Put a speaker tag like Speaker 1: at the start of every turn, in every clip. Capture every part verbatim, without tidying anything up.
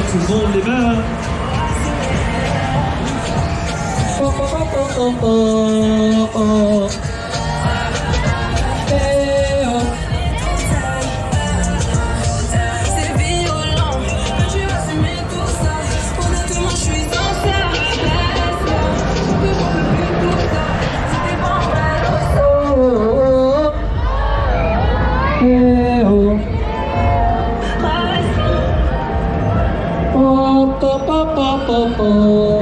Speaker 1: tout le monde les mains. Oh, oh, oh, oh, oh, oh. Hey, oh.
Speaker 2: C'est violent, tu as assumé tout ça. Honnêtement, je suis sincère. Je peux plus tout ça. C'était bon,
Speaker 1: Oh, oh, oh. Hey, oh. Oh, oh, oh, oh, oh, oh.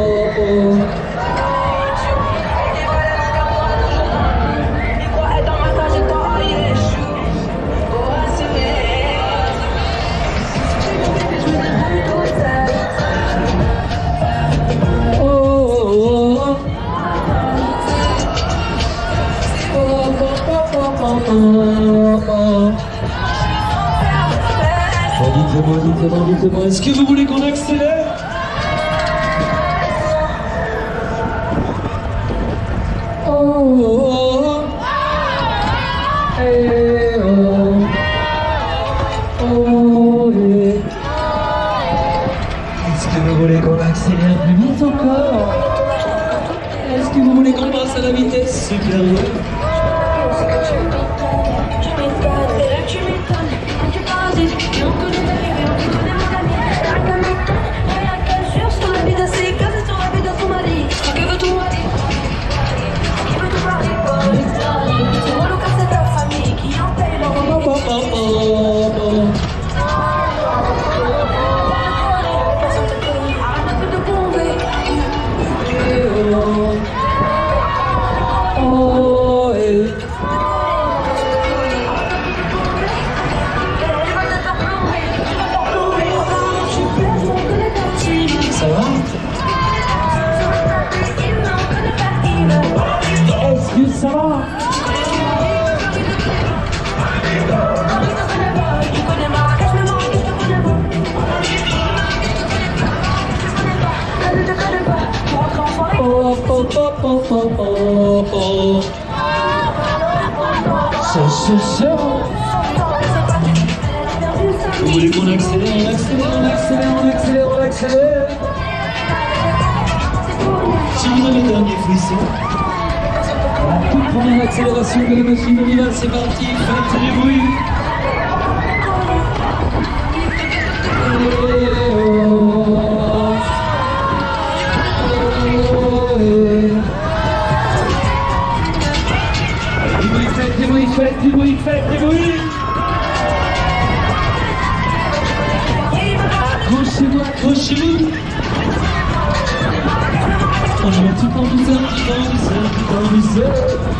Speaker 1: Dites-moi, dites-moi, dites-moi, est-ce que vous voulez qu'on accélère? Oh, oh, oh. Hey, oh. Oh, yeah. Est-ce que vous voulez qu'on accélère plus vite encore? Est-ce que vous voulez qu'on passe à la vitesse supérieure? Vous voulez qu'on accélère, on accélère, on accélère, on accélère, on accélère. Si vous avez le dernier frisson, la toute première accélération de la machine nominale, c'est parti, faites les bruits. Faites des bruits, faites des bruits, faites des bruits. Accrochez-vous, accrochez-vous. On y va tout en douceur, tout en douceur, tout en douceur.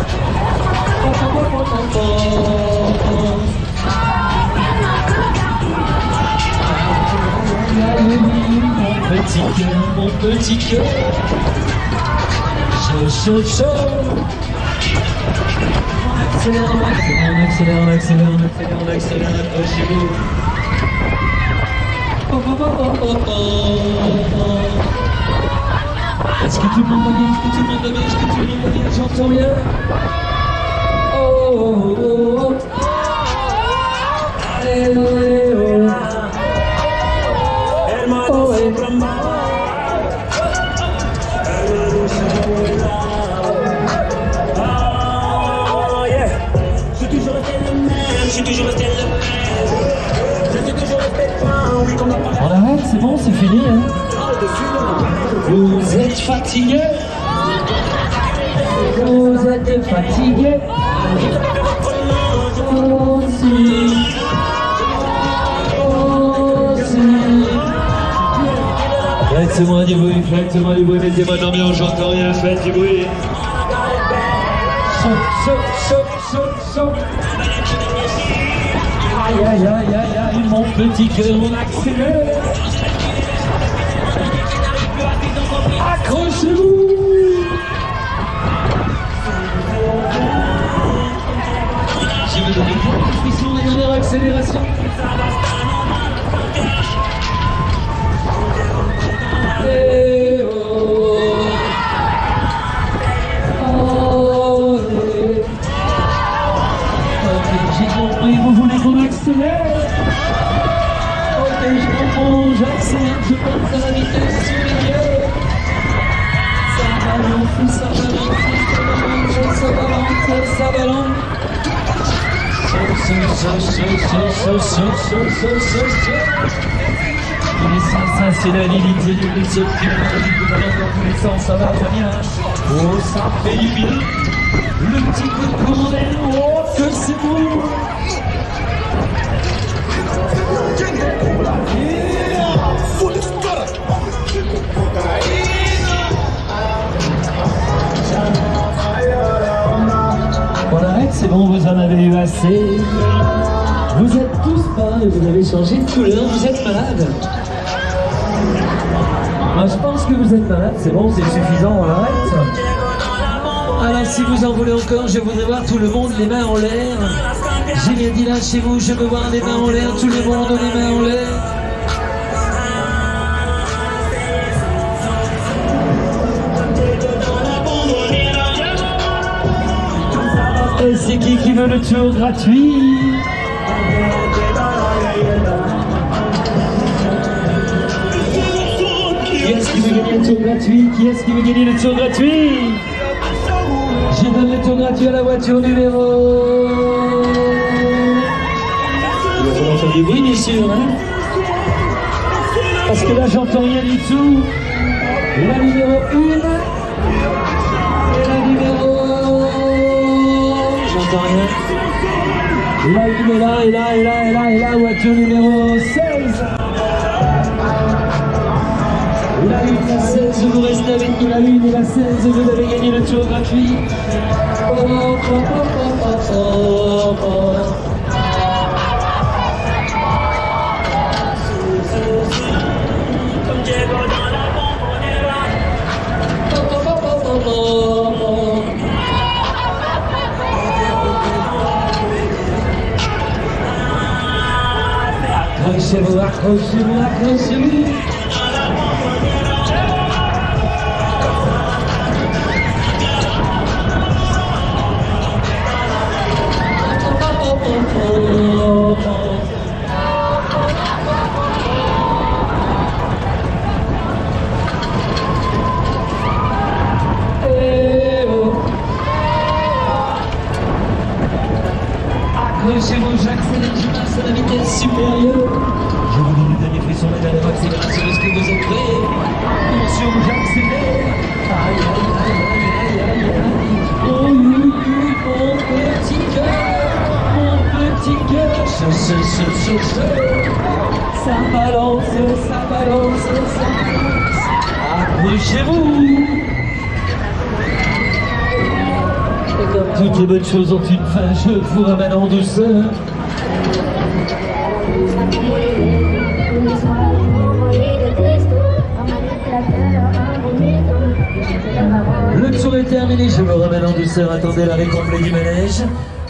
Speaker 1: Mon petit cœur, mon petit cœur. Chaud, chaud, chaud. On accélère, on accélère, on accélère, on accélère, on accélère, accrochez-vous. Oh, oh, oh, oh, oh, oh. Est-ce que tout le monde va bien? Est-ce que tout le monde va bien? Est-ce que tout le monde va bien? J'entends rien. Oh, oh, oh, oh. Allez, allez, oh. Oh, eh. Je suis toujours resté le même. Je suis toujours resté plein. Oui, qu'on a pas. On arrête, c'est bon, c'est fini. Hein. Vous êtes fatigué. Vous êtes fatigué. Aussi. Aussi. Faites-moi du bruit, faites-moi du bruit, mettez-moi dans l'ambiance, j'entends rien, faites du bruit. Choc, choc, choc, choc, choc. Aïe, aïe, aïe, aïe, aïe, mon petit cœur, on accélère. Accrochez-vous. Je vais donner une puissance de dernière accélération. Et oh. Oh, et... Ok, j'ai compris, vous voulez qu'on accélère? protège mon fond, j'accélère, je pense à la vitesse supérieure. Ça balance, ça balance, ça balance, ça balance. Ça, c'est la limite du vaisseau qui va dans tous les sens, ça va très bien. Oh, ça fait du bien. Le petit coup de courant d'air, oh, que c'est beau. On arrête, c'est bon, vous en avez eu assez. Vous êtes tous pas, vous avez changé de couleur, vous êtes malade. Moi, je pense que vous êtes malade, c'est bon, c'est suffisant, on arrête. Alors, si vous en voulez encore, je voudrais voir tout le monde les mains en l'air. J'ai bien dit là chez vous, je veux voir les mains en l'air, tout le monde les mains en l'air. Et c'est qui qui veut le tour gratuit? Qui est-ce qui veut gagner le tour gratuit? Qui est-ce qui veut gagner le tour gratuit? Je donne le tour gratuit à la voiture numéro... Il va falloir faire du bruit, bien sûr, hein? Parce que là, j'entends rien du tout. La numéro une. Et la numéro... J'entends rien. La une est là, et là, et là, et là, et là, voiture numéro seize. La une, la seize, vous restez avec nous, la une et la seize, vous avez gagné le tour gratuit. Oh, oh, oh, oh, oh, oh, oh. Comme Jaguar dans la bombe, on est là. Oh, oh, oh, oh, oh, oh. Accrochez-vous, accrochez-vous, accrochez-vous. Accrochez-vous, j'accélère, je passe à la vitesse supérieure. Je vous donne le dernier frisson, la dernière accélération, est-ce que vous êtes prêts? Attention, j'accélère. Aïe, aïe, aïe, aïe, aïe, aïe. Oh, oui, oui, mon petit cœur, mon petit cœur. Ce, ce, ce, ce, ce. Ça balance, ça balance, ça balance. Accrochez-vous. Et comme toutes les bonnes choses ont une fin, je vous ramène en douceur. Le tour est terminé, je me ramène en douceur, attendez l'arrêt complet du manège.